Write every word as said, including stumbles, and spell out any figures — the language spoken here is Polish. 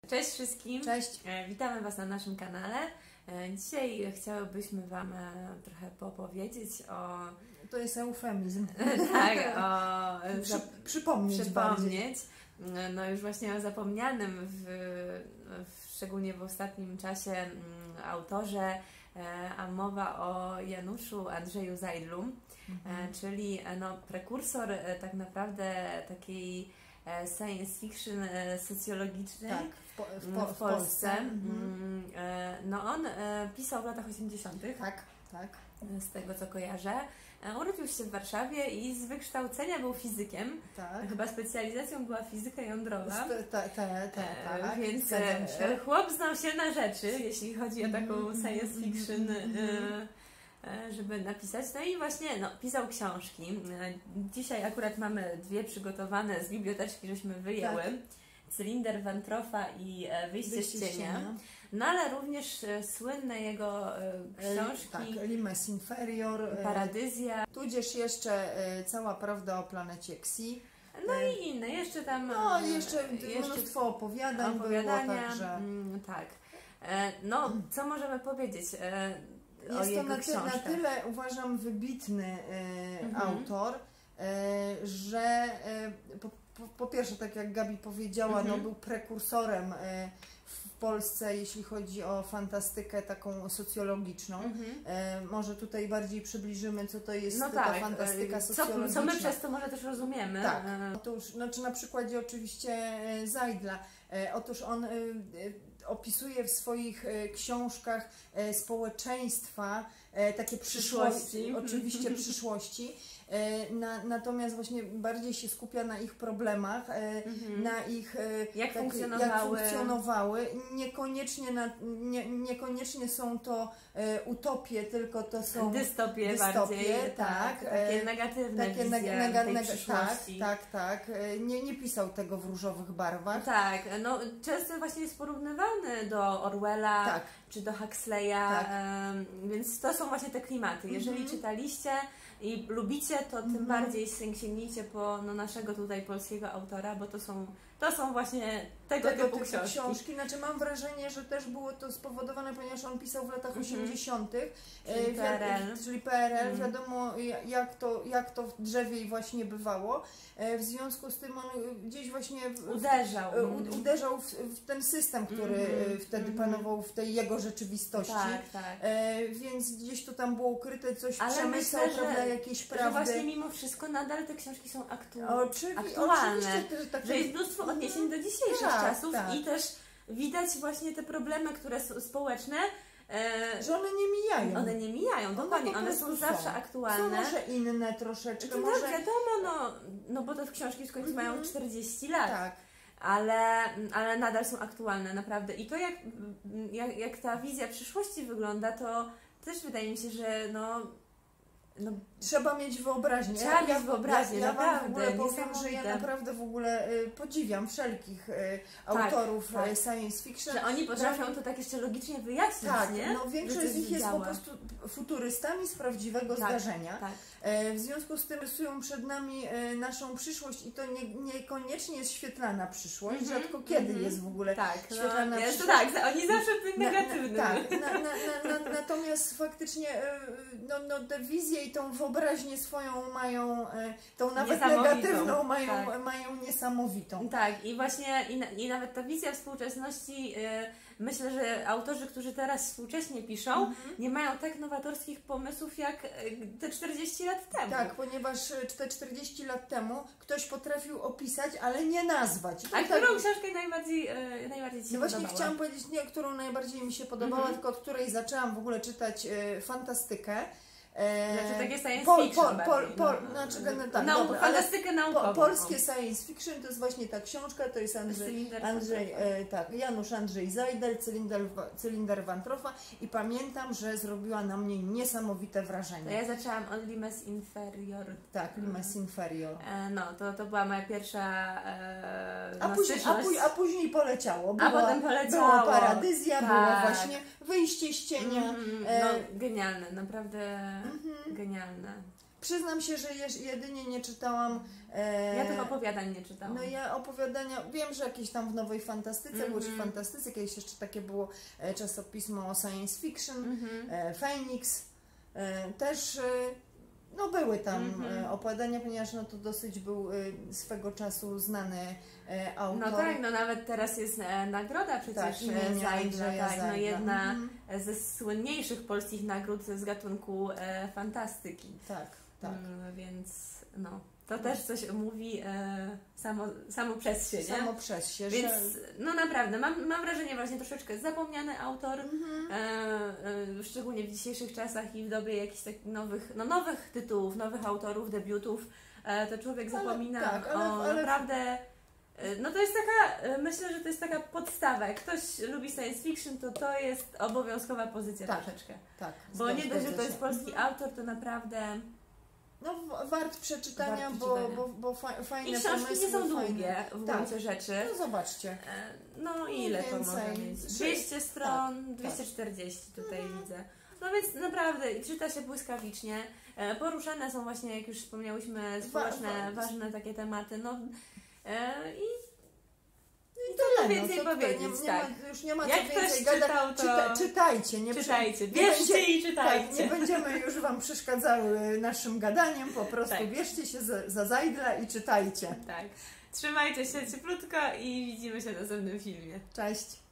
Cześć wszystkim! Cześć! Witamy Was na naszym kanale. Dzisiaj chciałybyśmy Wam trochę popowiedzieć o... To jest eufemizm. Tak, o... Przy, przypomnieć Przypomnieć. No już właśnie o zapomnianym, w, w, szczególnie w ostatnim czasie, autorze, a mowa o Januszu Andrzeju Zajdlu, mhm. czyli no, prekursor tak naprawdę takiej science fiction socjologicznej. Tak, w, po, w, po, w Polsce. Mhm. No on pisał w latach osiemdziesiątych. Tak, tak. Z tego co kojarzę. Urodził się w Warszawie i z wykształcenia był fizykiem. Tak. Chyba specjalizacją była fizyka jądrowa. Te, te, te, te, tak, więc chłop znał się na rzeczy, jeśli chodzi o taką science fiction, żeby napisać. No i właśnie no, pisał książki. Dzisiaj akurat mamy dwie przygotowane z biblioteczki, żeśmy wyjęły. Tak. Cylinder Wantropha i Wyjście, Wyjście z cienia. cienia. No ale również e, słynne jego e, książki. Tak, Limes Inferior, Paradyzja. Tudzież jeszcze e, Cała prawda o planecie Xi. No e, i inne, jeszcze tam... No jeszcze, jeszcze mnóstwo opowiadań opowiadania, było, także... Mm, tak. E, no, co możemy powiedzieć e, o Jest jego to na, ty, na tyle, uważam, wybitny e, mhm. autor, e, że e, po, po, po pierwsze, tak jak Gabi powiedziała, mhm. no, był prekursorem e, w Polsce, jeśli chodzi o fantastykę taką socjologiczną. Mhm. E, może tutaj bardziej przybliżymy, co to jest no ta tak. fantastyka socjologiczna. Co, co my przez to może też rozumiemy. Tak. Otóż, znaczy na przykładzie oczywiście Zajdla. E, otóż on e, opisuje w swoich e, książkach e, społeczeństwa, e, takie przyszłości, przyszłości. oczywiście przyszłości. Na, natomiast właśnie bardziej się skupia na ich problemach, mhm. na ich jak, tak, funkcjonowały. jak funkcjonowały. Niekoniecznie, na, nie, niekoniecznie są to e, utopie, tylko to są dystopie, dystopie bardziej, tak, takie negatywne takie wizje neg neg tej neg przyszłości. Tak, tak, tak. Nie, nie pisał tego w różowych barwach. Tak, no często właśnie jest porównywany do Orwella tak. czy do Huxleya, tak. um, więc to są właśnie te klimaty. Jeżeli mhm. czytaliście i lubicie, to tym mm-hmm. bardziej sięgnijcie po no, naszego tutaj polskiego autora, bo to są, to są właśnie tego, tego typu książki. książki. Znaczy mam wrażenie, że też było to spowodowane, ponieważ on pisał w latach mm-hmm. osiemdziesiątych. Czyli P R L. Czyli P R L. Mm. Wiadomo jak to, jak to w drzewie właśnie bywało. W związku z tym on gdzieś właśnie w, uderzał. U, uderzał w, w ten system, który mm-hmm. wtedy mm-hmm. panował w tej jego rzeczywistości. Tak, tak. E, więc gdzieś to tam było ukryte, coś Ale przemysł, myślę, prawda, jakieś prawdy. Że właśnie mimo wszystko nadal te książki są aktu Oczywi aktualne. Tak, że jest mnóstwo odniesień do dzisiejszych tak, czasów tak. i też widać właśnie te problemy, które są społeczne, e, że one nie mijają. One nie mijają, one dokładnie. One są zawsze są. aktualne. Są może inne troszeczkę. To może... tak, wiadomo, no, no bo te książki w końcu mm-hmm. mają czterdzieści lat. Tak. Ale, ale nadal są aktualne, naprawdę. I to jak, jak, jak ta wizja przyszłości wygląda, to też wydaje mi się, że no... No, trzeba mieć wyobraźnię. Trzeba mieć wyobraźnię, ja, ja naprawdę. Wam w ogóle powiem, że ja naprawdę w ogóle y, podziwiam wszelkich y, autorów tak, tak. science fiction. Że oni potrafią to tak jeszcze logicznie wyjaśnić, tak, nie? No większość z nich jest po prostu futurystami z prawdziwego tak, zdarzenia. Tak. E, w związku z tym rysują przed nami e, naszą przyszłość i to nie, niekoniecznie jest świetlana przyszłość, mm -hmm, rzadko kiedy mm -hmm. jest w ogóle tak, świetlana no, przyszłość. Tak, oni zawsze byli negatywni. Tak, na, na, na, na, natomiast faktycznie no, no, te wizje i tą wyobraźnię swoją mają, tą nawet negatywną mają, tak. mają niesamowitą. Tak, i właśnie i, i nawet ta wizja współczesności, yy, myślę, że autorzy, którzy teraz współcześnie piszą, mm -hmm. nie mają tak nowatorskich pomysłów jak te czterdzieści lat temu. Tak, ponieważ te czterdzieści lat temu ktoś potrafił opisać, ale nie nazwać. A tak, którą książkę najbardziej, yy, najbardziej Ci się no właśnie podobała? Chciałam powiedzieć nie, którą najbardziej mi się podobała, mm -hmm. tylko od której zaczęłam w ogóle czytać yy, fantastykę. Znaczy takie science pol, fiction pol, pol, pol, no, znaczy, no, tak, Nau dobra, fantastykę naukową. Po, polskie science fiction to jest właśnie ta książka, to jest Andrzej, Andrzej e, tak, Janusz Andrzej Zajdel, Cylinder, Cylinder Wantropha i pamiętam, że zrobiła na mnie niesamowite wrażenie. To ja zaczęłam od Limes Inferior. Tak, Limes Inferior. E, no, to, to była moja pierwsza e, a, później, a, później, a później poleciało. Była, a potem poleciało. Była Paradyzja, tak. było właśnie Wyjście z cienia. Mm, no, genialne, naprawdę mm -hmm. genialne. przyznam się, że jeż- jedynie nie czytałam... E, ja tych opowiadań nie czytałam. No ja opowiadania, wiem, że jakieś tam w Nowej Fantastyce, mm-hmm. były w Fantastyce, kiedyś jeszcze takie było e, czasopismo science fiction, mm-hmm. e, Phoenix, e, też... E, No były tam mm-hmm. opowiadania, ponieważ no to dosyć był swego czasu znany autor. No tak, no nawet teraz jest e, nagroda przecież tak, Zajdla, tak, Zajdla. no jedna mm-hmm. ze słynniejszych polskich nagród z gatunku e, fantastyki. Tak, tak. Mm, więc no, to też coś mówi e, samo, samo przez się, nie? Samo przez się, Więc że... no naprawdę, mam, mam wrażenie właśnie troszeczkę zapomniany autor, mm-hmm. e, e, szczególnie w dzisiejszych czasach i w dobie jakichś takich nowych, no nowych tytułów, nowych autorów, debiutów, e, to człowiek ale, zapomina tak, ale, o ale... naprawdę... e, No to jest taka, e, myślę, że to jest taka podstawa. Jak ktoś lubi science fiction, to to jest obowiązkowa pozycja tak, troszeczkę. Tak, bo nie dość, że to jest polski mm-hmm. autor, to naprawdę... No wart przeczytania, wart bo, przeczytania. bo, bo fa fajne I książki pomysły, nie są fajne. długie w tak. gruncie rzeczy. No zobaczcie. No ile to może mieć? dwieście stron, tak, dwieście czterdzieści tak. tutaj mhm. widzę. No więc naprawdę czyta się błyskawicznie. Poruszane są właśnie, jak już wspomniałyśmy, społeczne, wa ważne takie tematy. No i I tyle, więcej no, to powiedzieć, nie, nie tak. ma, już nie ma jak co więcej ktoś czytał, gadać. to... Czyta, czytajcie, nie czytajcie, nie bierzcie będzie, i czytajcie. Tak, nie będziemy już Wam przeszkadzały naszym gadaniem, po prostu tak. bierzcie się za, za Zajdla i czytajcie. Tak. Trzymajcie się cieplutko i widzimy się w następnym filmie. Cześć.